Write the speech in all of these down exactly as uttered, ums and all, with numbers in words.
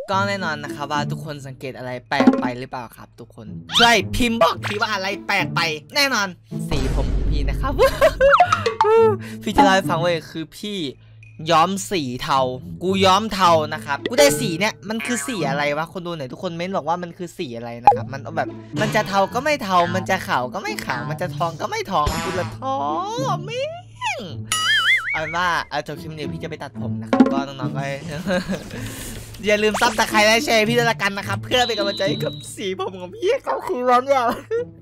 ก็แน่นอนนะครับว่าทุกคนสังเกตอะไรแปลกไปหรือเปล่าครับทุกคนช่วยพิมพ์บอกทีว่าอะไรแปลกไปแน่นอนสีผมพี่นะครับ พี่จะเล่าให้ฟังว่าคือพี่ย้อมสีเทากูย้อมเทานะครับกูได้สีเนี่ยมันคือสีอะไรวะคนดูหน่อยทุกคนเม้นบอกว่ามันคือสีอะไรนะครับมันแบบมันจะเทาก็ไม่เทามันจะขาวก็ไม่ขาวมันจะทองก็ไม่ทองกูละท้อมิ่งเอาเป็นว่าเอาจบคลิปนี้พี่จะไปตัดผมนะครับก็น้องๆก็ อย่าลืมซับตะไคร้และแชร์พี่ด้วยละกันนะครับเพื่อเป็นกำลังใจกับสีผมของพี่เขาคือร้อนว่ะ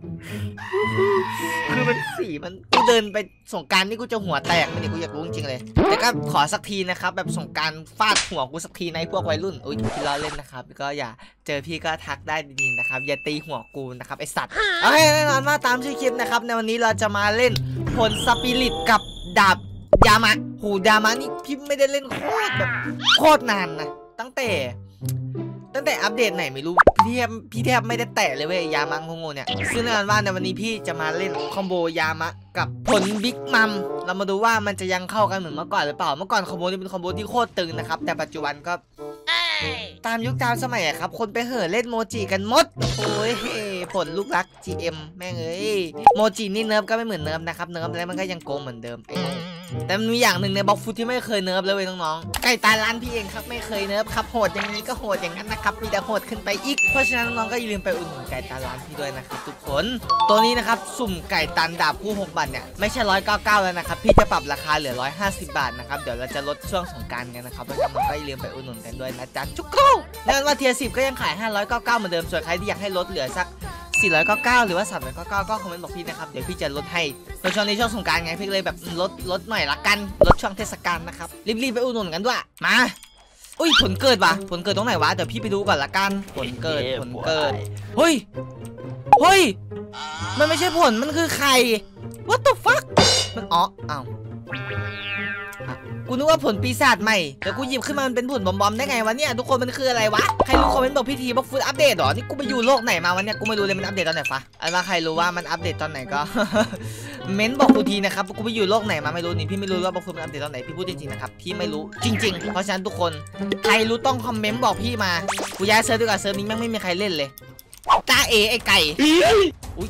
คือมันสีมันกูเดินไปสงกรานต์นี่กูจะหัวแตกมันนี่กูอยากรู้จริงๆเลยแต่ก็ขอสักทีนะครับแบบสงกรานต์ฟาดหัวกูสักทีในพวกวัยรุ่นอุ้ยพี่ล้อเล่นนะครับก็อย่าเจอพี่ก็ทักได้ดีๆนะครับอย่าตีหัวกูนะครับไอสัตว์โอเคแน่นอนว่าตามชื่อคลิปนะครับในวันนี้เราจะมาเล่นผลสปิริตกับดาบยามะหูยามะนี่พี่ไม่ได้เล่นโคตรแบบโคตรนานนะตั้งแต่ตั้งแต่อัปเดตไหนไม่รู้พี่แทบพี่แทบไม่ได้แตะเลยเว้ยยามะงงๆเนี่ยซึ่งแน่นอนว่าในวันนี้พี่จะมาเล่นคอมโบยามะกับผลบิ๊กมัมเรามาดูว่ามันจะยังเข้ากันเหมือนเมื่อก่อนหรือเปล่าเมื่อก่อนคอมโบนี้เป็นคอมโบที่โคตรตึงนะครับแต่ปัจจุบันก็ตามยุคตามสมัยอะครับคนไปเห่อเล่นโมจิกันหมดโอ้ยผลลูกรัก จี เอ็ม แม่งเอ้ยโมจินี่เนิร์ฟก็ไม่เหมือนเนิร์ฟนะครับเนิร์ฟแล้วมันก็ยังโกงเหมือนเดิมแต่มีอย่างหนึ่งในบล็อกฟุตที่ไม่เคยเนิร์ฟเลยเว้ยน้องๆไก่ตาล้านพี่เองครับไม่เคยเนิร์ฟครับโหดอย่างนี้ก็โหดอย่างนั้นนะครับมีแต่โหดขึ้นไปอีกเพราะฉะนั้นน้องๆก็อย่าลืมไปอุดหนุนไก่ตาล้านพี่ด้วยนะครับทุกคนตัวนี้นะครับสุ่มไก่ตันดาบคู่หกบาทเนี่ยไม่ใช่ร้อยเก้าเก้าแล้วนะครับพี่จะปรับราคาเหลือร้อยห้าสิบบาทนะครับเดี๋ยวเราจะลดช่วงสงกรานต์กันนะครับเพราะฉะนั้นน้องก็อย่าลืมไปอุดหนุนกันด้วยนะจ๊ะจุ๊กโก้แน่นอนว่าเทียร์สิบก็ยังขายห้าร้อยเก้าเก้าเหมือนเดิมส่วนใครที่อยากให้ลดเหลือสักสี่ร้อยเก้าสิบเก้าหรือว่าสามร้อยเก้าสิบเก้าก็คอมเมนต์บอกพี่นะครับเดี๋ยวพี่จะลดให้ในช่วงนี้ช่วงสงกรานต์ไงพี่เลยแบบลดลดหน่อยละกันลดช่วงเทศกาลนะครับรีบๆไปอุดหนุนกันด้วยมาอุ้ยผลเกิดวะผลเกิดตรงไหนวะเดี๋ยวพี่ไปดูก่อนละกันผลเกิดผลเกิดเฮ้ยเฮ้ยมันไม่ใช่ผลมันคือไข่ what the fuck มันอ๋ออ้าวกูนึกว่าผลปีศาจใหม่แต่กูหยิบขึ้นมามันเป็นผลบอมๆได้ไงวะเนี่ยทุกคนมันคืออะไรวะใครรู้คอมเมนต์บอกพี่ทีบอกฟูดอัปเดตหรอนี่กูไปอยู่โลกไหนมาวันนี้กูไม่รู้เลยมันอัปเดตตอนไหนฟะอันว่าใครรู้ว่ามันอัปเดตตอนไหนก็ เม้นบอกกูทีนะครับกูไปอยู่โลกไหนมาไม่รู้นี่พี่ไม่รู้ว่าบอกฟูดมันอัปเดตตอนไหนพี่พูดจริงๆนะครับพี่ไม่รู้จริงๆเพราะฉะนั้นทุกคนใครรู้ต้องคอมเมนต์บอกพี่มากูย้ายเซิร์ฟดีกว่าเซิร์ฟนี้แม่งไม่มีใครเล่นเลยจ้าเอไอไก่อุ้ย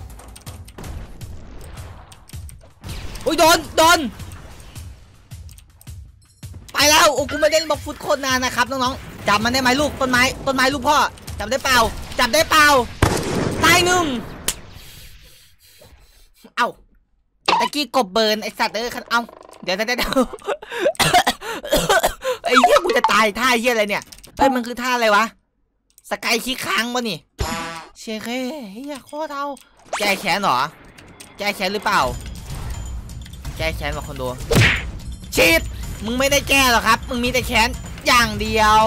อุ้ยโดนโดนไปแล้วโอ้กูไม่ได้บอกฟุตโคตรนานนะครับน้องๆจับมันได้ไหมลูกต้นไม้ต้นไม้ลูกพ่อจับได้เปล่าจับได้เปล่าตายหนึ่งเอ้าตะกี้กบเบิร์นไอสัตว์เออเอ้าเดี๋ยวเดี๋ยวเดี๋ยวไอ้เหี้ยกูจะตายท่าเหี้ยอะไรเนี่ยเฮ้ยมันคือท่าอะไรวะสกายคิกค้างป่ะนี่เชคเฮ้ยเหี้ยโคตรเท่าแก้แขนเหรอแก้แขนหรือเปล่าแก้แขนมาคนดูชีดมึงไม่ได้แก้หรอครับมึงมีแต่แขนอย่างเดียว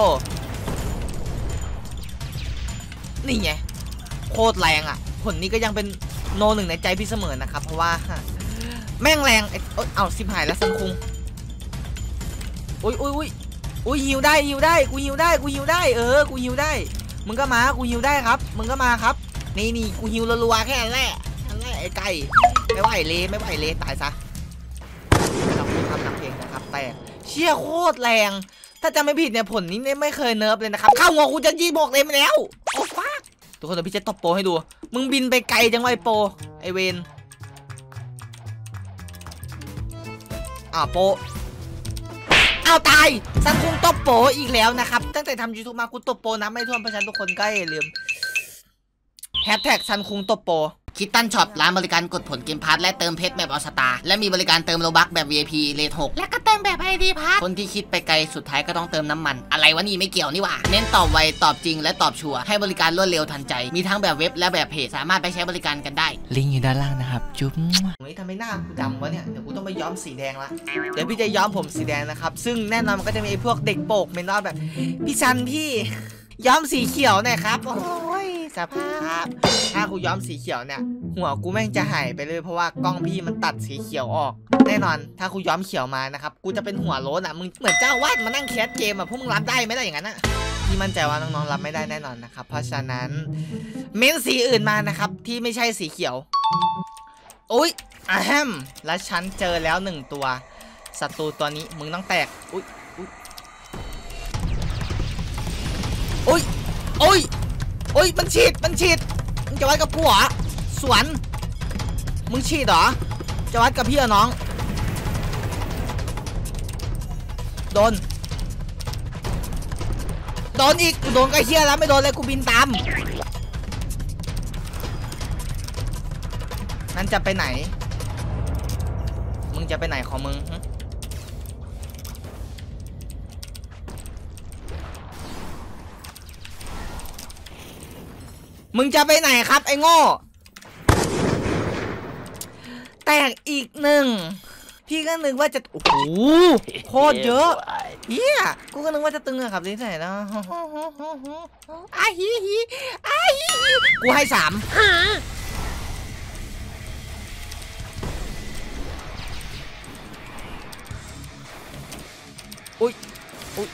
นี่ไงโคตรแรงอ่ะผลนี้ก็ยังเป็นโนหนึ่งในใจพี่เสมอนะครับเพราะว่าแม่งแรงเอ้ยเอาสิบหายแล้วซันคุงอุ้ยอุ้ยอุ้ยอุ้ยฮิวได้ฮิวได้กูฮิวได้กูฮิวได้เออกูฮิวได้มึงก็มากูฮิวได้ครับมึงก็มาครับนี่นี่กูฮิวรัวๆแค่นั้นแหละนั่นแหละไอ้ไก่ไม่ไหวเลยไม่ไหวเลยตายซะเราพูดทำหนักเพลงนะครับแต่เชี่ยโคตรแรงถ้าจำไม่ผิดเนี่ยผลนี้ไม่เคยเนิร์ฟเลยนะครับเข้าหัวกูจะยี่บอกเลยมาแล้วโอ้ฟ้าทุกคนเดี๋ยวพี่จะตบโปให้ดูมึงบินไปไกลจังไวโปไอเวนอ้าวโปอ้าวตายซันคุงตบโปอีกแล้วนะครับตั้งแต่ทำยูทูบมากูตบโปนะไม่ท่วมเพราะฉะนั้นทุกคนก็อย่าลืมแฮชแท็กซันคุงตบโปคิตตันช็อปร้านบริการกดผลเกมพาร์ทและเติมเพชรแบบออสตาและมีบริการเติมโลบัคแบบ วี ไอ พี เลทหกและก็เติมแบบ ไอ ดี พาร์ทคนที่คิดไปไกลสุดท้ายก็ต้องเติมน้ำมันอะไรวะนี่ไม่เกี่ยวนี่หว่าเน้นตอบไวตอบจริงและตอบชัวร์ให้บริการรวดเร็วทันใจมีทั้งแบบเว็บและแบบเพจสามารถไปใช้บริการกันได้ลิงก์อยู่ด้านล่างนะครับจุ๊บเฮ้ยทำไมหน้ากูดำวะเนี่ยเดี๋ยวกูต้องไปย้อมสีแดงละเดี๋ยวพี่จะย้อมผมสีแดงนะครับซึ่งแน่นอนมันก็จะมีพวกเด็กโปกเมนว่าแบบพี่ซันพี่ย้อมสีเขียวหน่อยครับโอ้ยสภาพถ้ากูย้อมสีเขียวเนี่ยหัวกูแม่งจะหายไปเลยเพราะว่ากล้องพี่มันตัดสีเขียวออกแน่นอนถ้ากูย้อมเขียวมานะครับกูจะเป็นหัวโล้นอ่ะมึงเหมือนเจ้าวาดมานั่งแคสเกมอ่ะพวกมึงรับได้ไหมล่ะอย่างนั้นอ่ะพี่มั่นใจว่าน้องๆรับไม่ได้แน่นอนนะครับเพราะฉะนั้นเม้นสีอื่นมานะครับที่ไม่ใช่สีเขียวอุ้ยอะแฮมและฉันเจอแล้วหนึ่งตัวศัตรูตัวนี้มึงต้องแตกอุ้ยโอ้ยโอ้ยโอ้ยมันฉีดมันฉีดมึงจะวัดกับกูเหรอสวนมึงฉีดเหรอจะวัดกับพี่เหรอน้องโดนโดนอีกกูโดนกระเฮียแล้วไม่โดนเลยกูบินตามนั่นจะไปไหนมึงจะไปไหนของมึงมึงจะไปไหนครับไอ้โง่แตกอีกหนึ่งพี่ก็นึกว่าจะโอ้โหโคตรเยอะเฮียกูก็นึกว่าจะตึงอะครับที่ไหนนะอ้าฮีฮีอ้าฮีฮีกูให้สามอุ้ยอุ้ย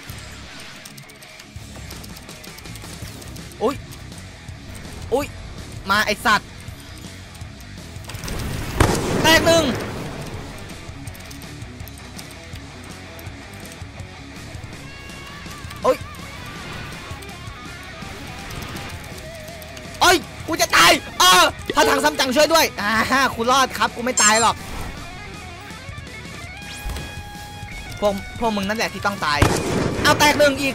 อุ้ยอุ้ยมาไอสัตว์แตกหนึ่งโอ้ยโอ้ยกูจะตายเออถ้าทางซ้ำจังช่วยด้วยอ่ากูรอดครับกูไม่ตายหรอกพวกพวกมึงนั่นแหละที่ต้องตายเอาแตกหนึ่งอีก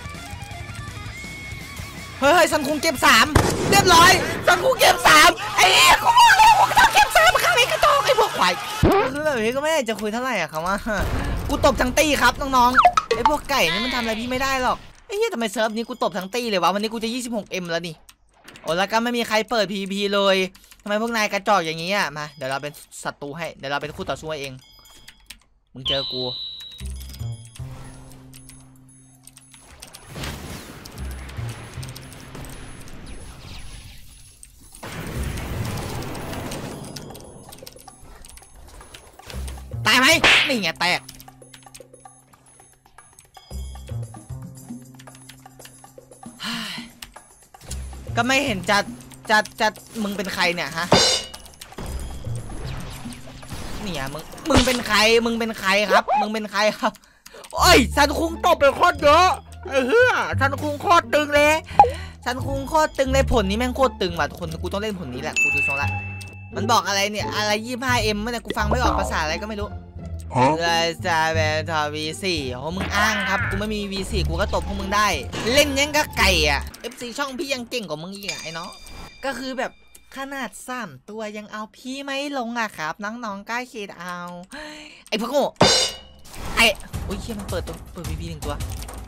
เฮ้ยซันคุงเก็บสามเรียบร้อยซันคุงเก็บสามไอ้เหี้ยกูบอกเลยว่าต้องเก็บสามข้าไอ้กระโตกไอ้พวกควายคือแบบนี้ก็ไม่ได้จะคุยเท่าไหร่อะครับว่ากูตบทั้งตีครับน้องๆไอ้พวกไก่นี่มันทำอะไรพี่ไม่ได้หรอกไอ้เหี้ยทำไมเซิร์ฟนี้กูตบทั้งตีเลยวะวันนี้กูจะ ยี่สิบหกเอ็ม แล้วนี่โอ้แล้วก็ไม่มีใครเปิด พี วี พี เลยทำไมพวกนายกระจอกอย่างนี้อะมาเดี๋ยวเราเป็นศัตรูให้เดี๋ยวเราเป็นคู่ต่อสู้เองมึงเจอกูตายไหมนี่ไงแตกก็ไม่เห็นจะจะจะมึงเป็นใครเนี่ยฮะเนี่ยมึงมึงเป็นใครมึงเป็นใครครับมึงเป็นใครครับโอ้ยซันคุงตบไปโคตรเยอะเฮ้ยซันคุงโคตรตึงเลยซันคุงโคตรตึงเลยผลนี้แม่งโคตรตึงว่ะทุกคนกูต้องเล่นผลนี้แหละกูดูทรงละมันบอกอะไรเนี่ยอะไร ยี่สิบห้าเอ็ม เนี่ยกูฟังไม่ออกภาษาอะไรก็ไม่รู้เลยจะเป็นทอ วี สี่ โอ้มึงอ้างครับกูไม่มี วี สี่ กูก็ตบพวกมึงได้เล่นยังก็ไก่อ่ะ เอฟ ซี ช่องพี่ยังเก่งกว่ามึงอีกไอ้น้องก็คือแบบขนาดสามตัวยังเอาพี่ไม่ลงอ่ะครับน้องๆกล้าคิดเอาไอ้พวกโง่ไอ้โอ้ยเชี่ยมันเปิดตัวเปิด วี พี หนึ่งตัว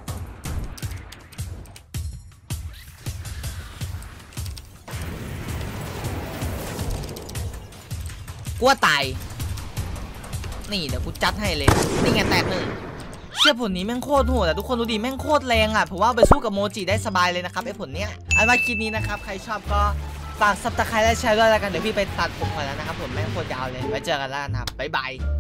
กลัวตายนี่เดี๋ยวกูจัดให้เลยนี่ไงแตกหนึ่งเชื่อผลนี้แม่งโคตรโหดแต่ทุกคนดูดิแม่งโคตรแรงอ่ะผมว่าไปสู้กับโมจิได้สบายเลยนะครับไอ้ผลเนี้ยอันว่าคลิปนี้นะครับใครชอบก็ฝากซับสไครต์และแชร์ด้วยแล้วกันเดี๋ยวพี่ไปตัดผมก่อนแล้วนะครับผมแม่งโคตรยาวเลยไว้เจอกันแล้วนะครับบ๊ายบาย